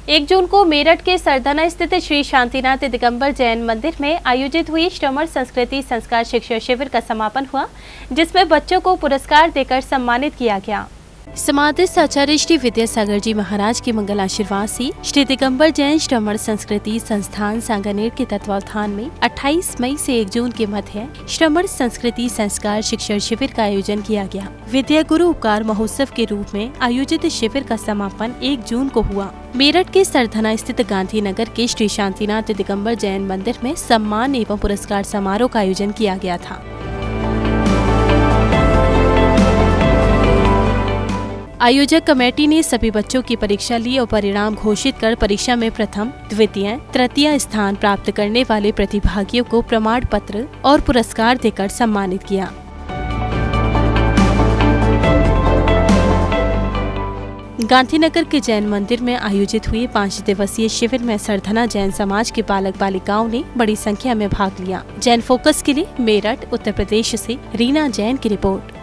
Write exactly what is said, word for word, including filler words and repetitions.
एक जून को मेरठ के सरधना स्थित श्री शांतिनाथ दिगंबर जैन मंदिर में आयोजित हुई श्रमण संस्कृति संस्कार शिक्षा शिविर का समापन हुआ, जिसमें बच्चों को पुरस्कार देकर सम्मानित किया गया। समाधिस्थ आचार्य श्री विद्यासागर जी महाराज के मंगल आशीर्वाद से श्री दिगंबर जैन श्रमण संस्कृति संस्थान सांगानेर के तत्वावधान में अट्ठाईस मई से एक जून के मध्य श्रमण संस्कृति संस्कार शिक्षण शिविर का आयोजन किया गया। विद्या गुरु उपकार महोत्सव के रूप में आयोजित शिविर का समापन एक जून को हुआ। मेरठ के सरधना स्थित गांधीनगर के श्री शांतिनाथ दिगंबर जैन मंदिर में सम्मान एवं पुरस्कार समारोह का आयोजन किया गया था। आयोजक कमेटी ने सभी बच्चों की परीक्षा ली और परिणाम घोषित कर परीक्षा में प्रथम, द्वितीय, तृतीय स्थान प्राप्त करने वाले प्रतिभागियों को प्रमाण पत्र और पुरस्कार देकर सम्मानित किया। गांधीनगर के जैन मंदिर में आयोजित हुए पाँच दिवसीय शिविर में सरधना जैन समाज के बालक बालिकाओं ने बड़ी संख्या में भाग लिया। जैन फोकस के लिए मेरठ, उत्तर प्रदेश से रीना जैन की रिपोर्ट।